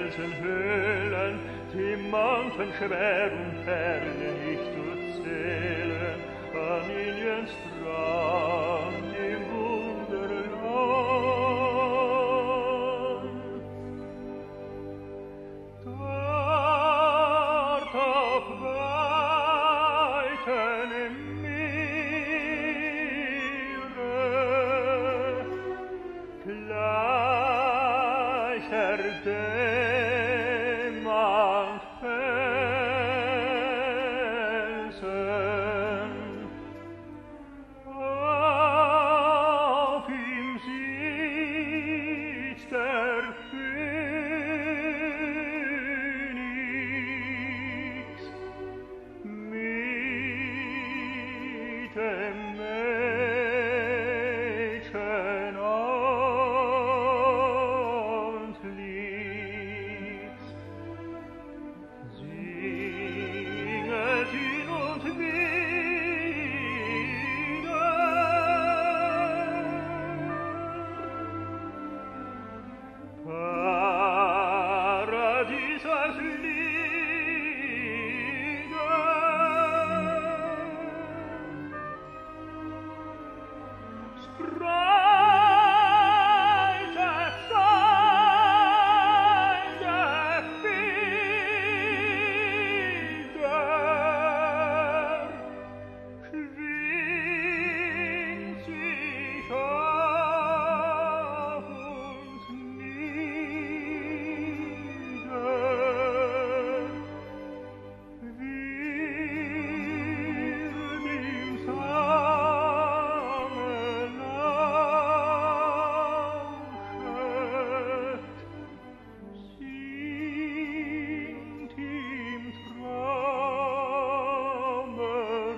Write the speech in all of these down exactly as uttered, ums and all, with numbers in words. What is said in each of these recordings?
Felsenhöhlen, die manchen schwer und ferne nicht zu zählen, an Indiens Strand im Wunderland. Dort auf weiten Meere gleich der Dämmernd Felsen, auf ihm sitzt der Phönix mit dem Mädchen Antlitz. Singet hin und wieder Paradies als Lieder. Spreite seine Feder, schwingt sich auf und nieder, wird im Samen lauschet, singt im Traume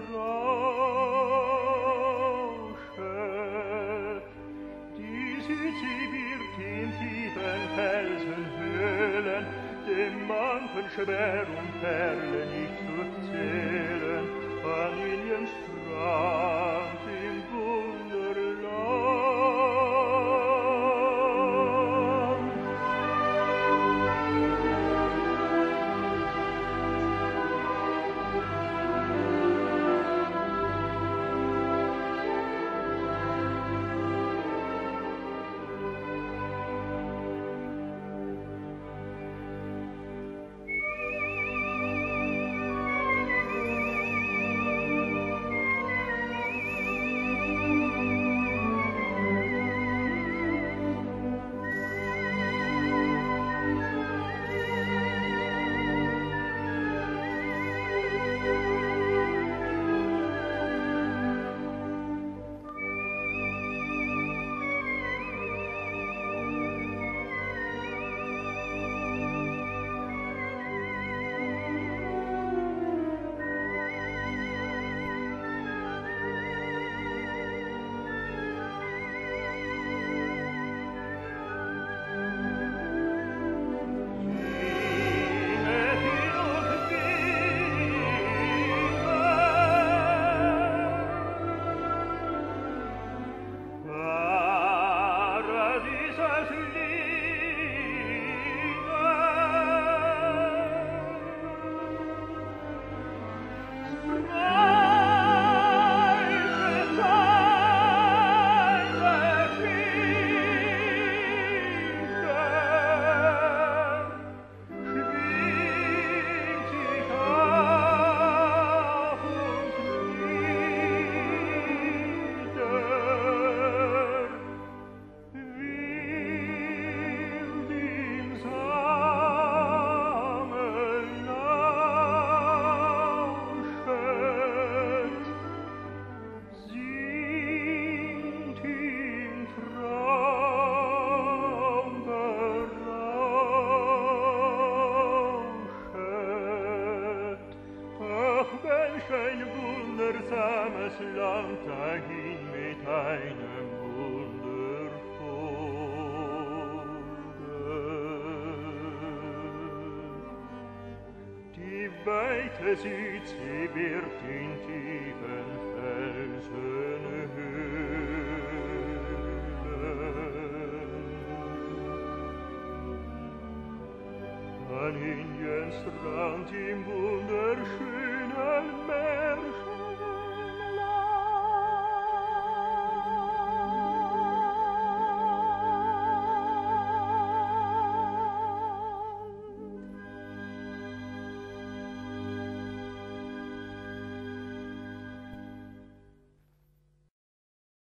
rauschet. Die Südsee wird in tiefen Felsenhöhlen, dem manchen schwer und ferne nicht zu zählen, an Indiens Strand im Wunderland. Paradies als ein wundersames Land dahin mit einem Wundervolk. Die weite Südsee wird in tiefen Felsenhöhlen an Indienstrand im Bunde